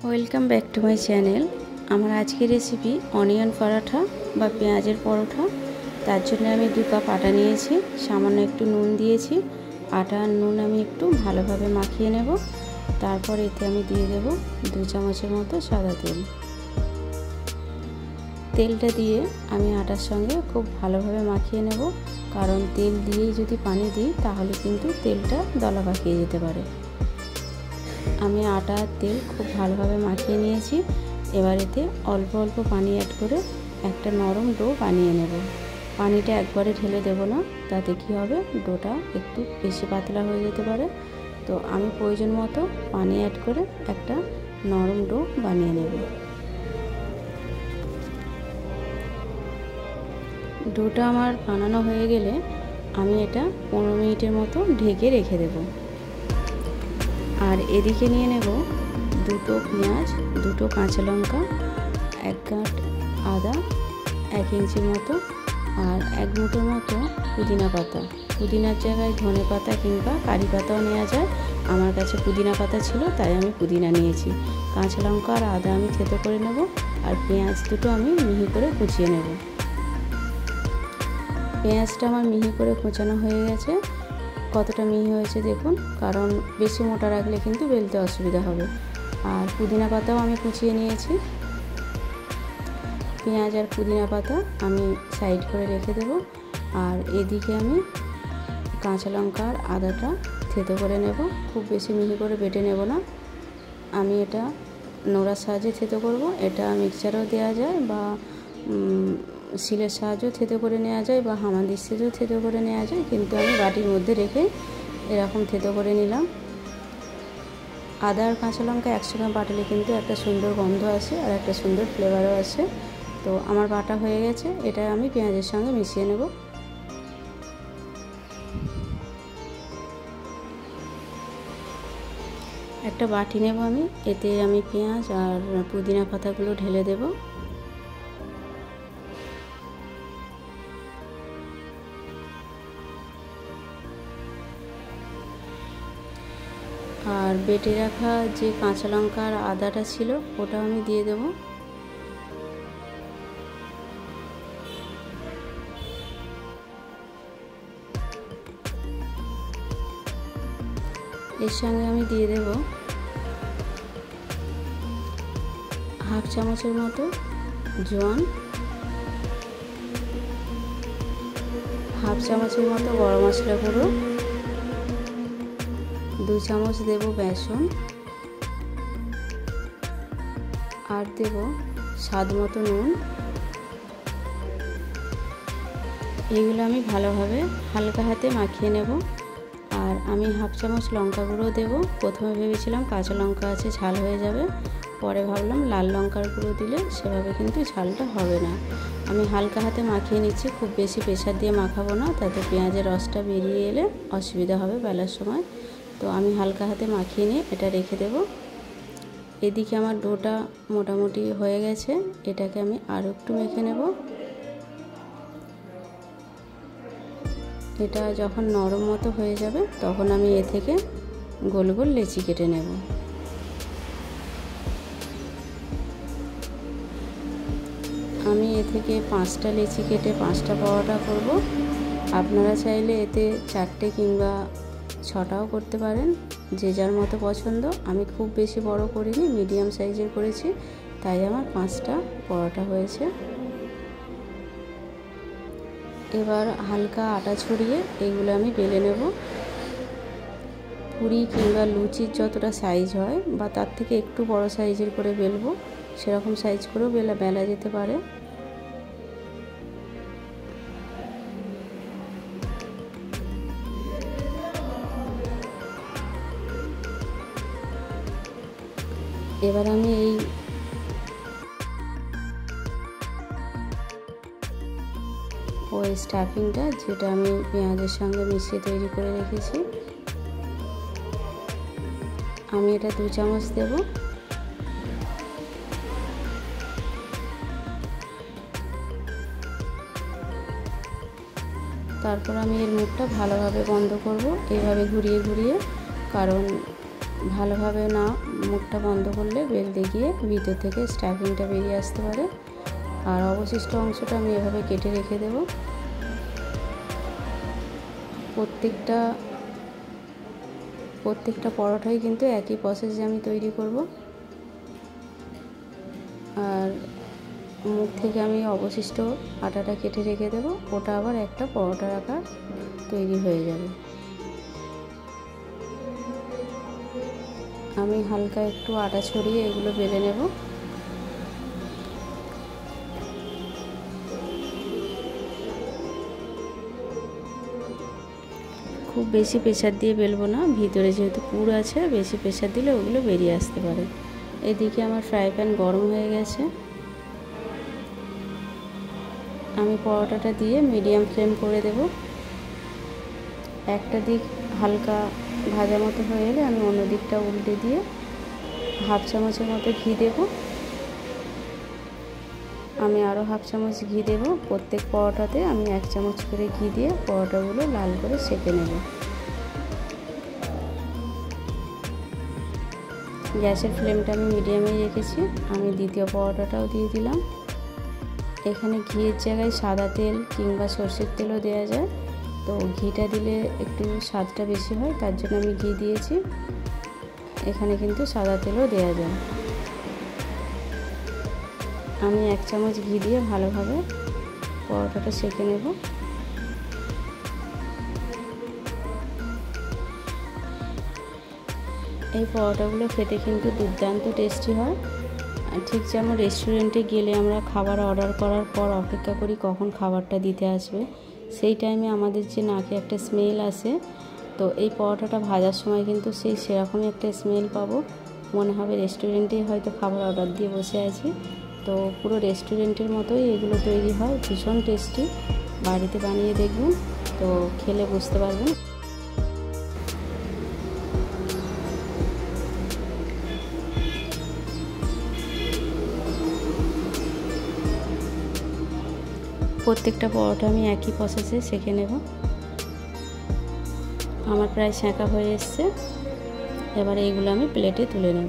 Welcome back to my channel. আমার আজকের recipe onion পরোটা বা পেঁয়াজের পরোটা। তার জন্য আমি 2 কাপ আটা নিয়েছি, সামান্য একটু নুন দিয়েছি। আটা আর নুন আমি একটু ভালোভাবে মাখিয়ে নেব। তারপর এতে আমি দিয়ে দেব 2 চামচের মতো সাদা তেল। তেলটা দিয়ে আমি আটার সঙ্গে খুব ভালোভাবে মাখিয়ে নেব, কারণ তেল দিয়েই যদি পানি দিই তাহলে কিন্তু তেলটা দলা পাকিয়ে যেতে পারে। আমি আটা আর তেল খুব ভালোভাবে মাখিয়ে নিয়েছি। এবার এতে অল্প অল্প পানি অ্যাড করে একটা নরম ডো বানিয়ে নেব। পানিটা একবারে ঢেলে দেব না, তাতে কি হবে, ডোটা একটু বেশি পাতলা হয়ে যেতে পারে। তো আমি প্রয়োজন মতো পানি অ্যাড করে একটা নরম ডো বানিয়ে নেব। ডোটা আমার বানানো হয়ে গেলে আমি এটা 15 মিনিটের মতো ঢেকে রেখে দেব। আর এদিকে নিয়ে নেব 2টো পেঁয়াজ, 2টো কাঁচা লঙ্কা, 1 গাঁট আদা, 1 ইঞ্চির মতো, আর 1 মুঠোর মতো পুদিনা পাতা। পুদিনার জায়গায় ধনে পাতা কিংবা কারি পাতাও নেওয়া যায়। আমার কাছে পুদিনা পাতা ছিল, তাই আমি পুদিনা নিয়েছি। কাঁচা লঙ্কা আর আদা আমি থেতো করে নেব, আর পেঁয়াজ দুটো আমি মিহি করে কুচিয়ে নেব। পেঁয়াজটা আমার মিহি করে কুচানো হয়ে গেছে। কতটা মিহি হয়েছে দেখুন, কারণ বেশি মোটা রাখলে কিন্তু বেলতে অসুবিধা হবে। আর পুদিনা পাতাও আমি কুচিয়ে নিয়েছি। পেঁয়াজ আর পুদিনা পাতা আমি সাইড করে রেখে দেব। আর এদিকে আমি কাঁচা লঙ্কা আর আদাটা থেতো করে নেব। খুব বেশি মিহি করে বেটে নেব না, আমি এটা নোড়ার সাহায্যে থেতো করব। এটা মিক্সচারও দেওয়া যায়, বা শিলের সাহায্যেও থেতো করে নেওয়া যায়, বা হামানদিস্তাতেও থেতো করে নেওয়া যায়, কিন্তু আমি বাটির মধ্যে রেখে এরকম থেতো করে নিলাম। আদা আর কাঁচা লঙ্কা একসঙ্গে বাটলে কিন্তু একটা সুন্দর গন্ধ আসে আর একটা সুন্দর ফ্লেভারও আসে। তো আমার বাটা হয়ে গেছে, এটা আমি পেঁয়াজের সঙ্গে মিশিয়ে নেব। একটা বাটি নেব আমি, এতে আমি পেঁয়াজ আর পুদিনা পাতাগুলো ঢেলে দেব। আর বেটে রাখা যে কাঁচা লঙ্কা আর আদাটা ছিল ওটা আমি দিয়ে দেব। এর সঙ্গে আমি দিয়ে দেব 1/2 চামচের মতো জোয়ান, 1/2 চামচের মতো গরম মশলা গুঁড়ো, 2 চামচ দেব বেসন, আর দেব স্বাদ মতো নুন। এগুলো আমি ভালোভাবে হালকা হাতে মাখিয়ে নেব। আর আমি 1/2 চামচ লঙ্কা গুঁড়ো দেবো। প্রথমে ভেবেছিলাম কাঁচা লঙ্কা আছে ঝাল হয়ে যাবে, পরে ভাবলাম লাল লঙ্কার গুঁড়ো দিলে সেভাবে কিন্তু ঝালটা হবে না। আমি হালকা হাতে মাখিয়ে নিচ্ছি, খুব বেশি প্রেসার দিয়ে মাখাবো না, তাতে পেঁয়াজের রসটা বেরিয়ে এলে অসুবিধা হবে বেলার সময়। তো আমি হালকা হাতে মাখিয়ে নিয়ে এটা রেখে দেব। এদিকে আমার ডোটা মোটামুটি হয়ে গেছে, এটাকে আমি আরও একটু মেখে নেব। এটা যখন নরম মতো হয়ে যাবে তখন আমি এ থেকে গোল গোল লেচি কেটে নেব। আমি এ থেকে 5টা লেচি কেটে 5টা পরোটা করব। আপনারা চাইলে এতে 4টে কিংবা 6টাও করতে পারেন, যে যার মতো পছন্দ। আমি খুব বেশি বড় করিনি, মিডিয়াম সাইজের করেছি, তাই আমার 5টা পরোটা হয়েছে। এবার হালকা আটা ছড়িয়ে এগুলো আমি বেলে নেব। পুরি কিংবা লুচির যতটা সাইজ হয় বা তার থেকে একটু বড় সাইজের করে বেলবো, সেরকম সাইজ করেও বেলা যেতে পারে। এবার আমি এই স্টাফিংটা, যেটা আমি পেঁয়াজের সঙ্গে মিশিয়ে তৈরি করে রেখেছি, আমি এটা 2 চামচ দেব। তারপর আমি এর মুখটা ভালোভাবে বন্ধ করব, এইভাবে ঘুরিয়ে ঘুরিয়ে, কারণ ভালোভাবে না মুখটা বন্ধ করলে বেলতে গিয়ে ভিতর থেকে স্টাফিংটা বেরিয়ে আসতে পারে। আর অবশিষ্ট অংশটা আমি এভাবে কেটে রেখে দেব। প্রত্যেকটা পরোটাই কিন্তু একই প্রসেসে আমি তৈরি করব। আর মুখ থেকে আমি অবশিষ্ট আটাটা কেটে রেখে দেব, ওটা আবার একটা পরোটার আকার তৈরি হয়ে যাবে। আমি হালকা একটু আটা ছড়িয়ে এগুলো বেলে নেব। খুব বেশি প্রেসার দিয়ে বেলবো না, ভিতরে যেহেতু পুর আছে, বেশি প্রেসার দিলে ওগুলো বেরিয়ে আসতে পারে। এদিকে আমার ফ্রাই প্যান গরম হয়ে গেছে। আমি পরোটাটা দিয়ে মিডিয়াম ফ্লেম করে দেব। একটা দিক হালকা ভাজা মতো হয়ে গেলে আমি অন্য দিকটা উল্টে দিয়ে হাফ চামচের মতো ঘি দেব। আমি আরও হাফ চামচ ঘি দেব। প্রত্যেক পরোটাতে আমি 1 চামচ করে ঘি দিয়ে পরোটাগুলো লাল করে সেঁকে নেব। গ্যাসের ফ্লেমটা আমি মিডিয়ামেই রেখেছি। আমি দ্বিতীয় পরোটাটাও দিয়ে দিলাম। এখানে ঘিয়ের জায়গায় সাদা তেল কিংবা সরষের তেলও দেওয়া যায়, তো ঘিটা দিলে একটু স্বাদটা বেশি হয়, তার জন্য আমি ঘি দিয়েছি। এখানে কিন্তু সাদা তেলও দেওয়া যায়। আমি 1 চামচ ঘি দিয়ে ভালোভাবে পরোটাটা সেঁকে নেব। এই পরোটাগুলো খেতে কিন্তু দুর্দান্ত টেস্টি হয়। ঠিক যেমন রেস্টুরেন্টে গেলে আমরা খাবার অর্ডার করার পর অপেক্ষা করি কখন খাবারটা দিতে আসবে, সেই টাইমে আমাদের যে নাকে একটা স্মেল আসে, তো এই পরোটাটা ভাজার সময় কিন্তু সেরকমই একটা স্মেল পাবো। মনে হবে রেস্টুরেন্টেই হয়তো খাবার অর্ডার দিয়ে বসে আছি। তো পুরো রেস্টুরেন্টের মতোই এগুলো তৈরি হয়, ভীষণ টেস্টি। বাড়িতে বানিয়ে দেখবেন, তো খেলে বুঝতে পারবেন। প্রত্যেকটা পরোটা আমি একই প্রসেসে সেঁকে নেব। আমার প্রায় সেঁকা হয়ে এসছে। এবার এইগুলো আমি প্লেটে তুলে নেব।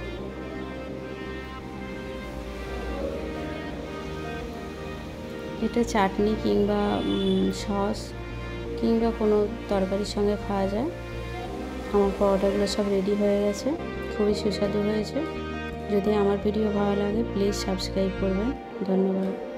এটা চাটনি কিংবা সস কিংবা কোনো তরকারির সঙ্গে খাওয়া যায়। আমার পরোটাগুলো সব রেডি হয়ে গেছে, খুবই সুস্বাদু হয়েছে। যদি আমার ভিডিও ভালো লাগে প্লিজ সাবস্ক্রাইব করবেন। ধন্যবাদ।